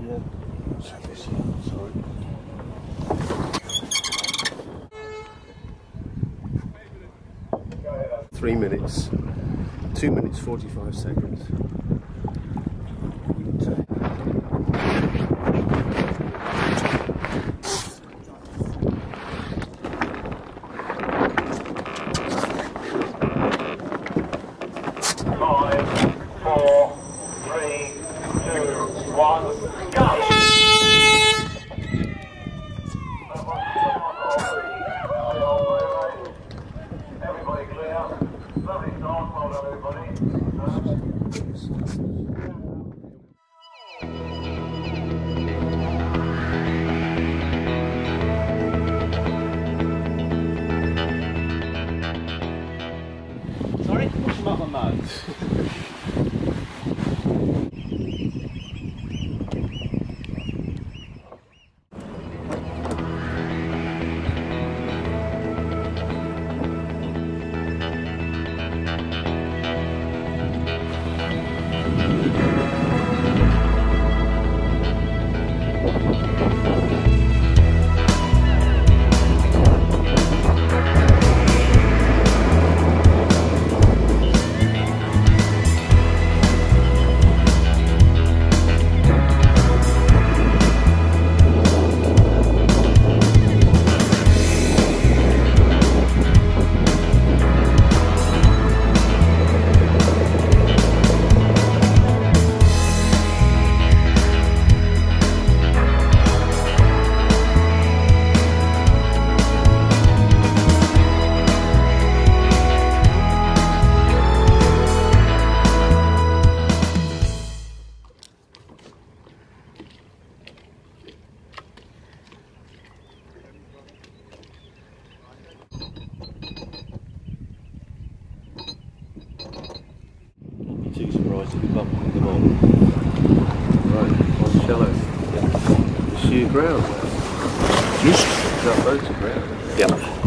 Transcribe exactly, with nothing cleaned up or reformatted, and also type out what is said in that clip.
Yeah. Check this out, sorry. Three minutes, two minutes forty-five seconds. Five, four, three, two, one, go! Everybody clear. Lovely start, well done everybody. Sorry? Push them up my mouth. Too surprised to be bumping them on. Right, on shallow. Yeah. The sheer ground. Is that boat's ground? Yeah.